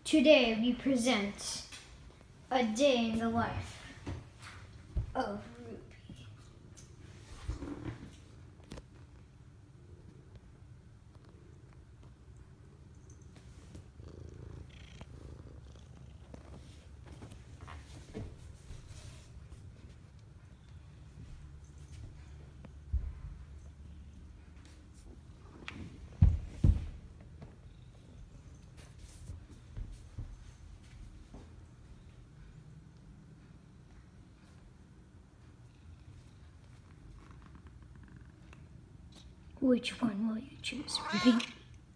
Today we present a day in the life of Ruby. Which one will you choose, Ruby?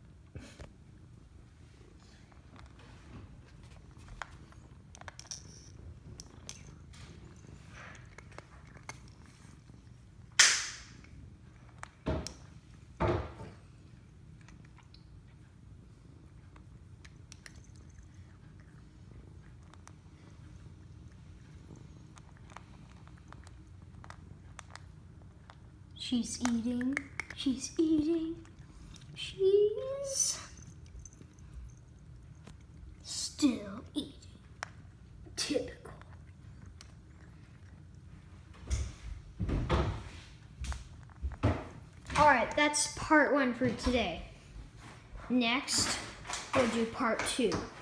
She's eating. She's eating. She's still eating. Typical. Alright, that's part 1 for today. Next, we'll do part 2.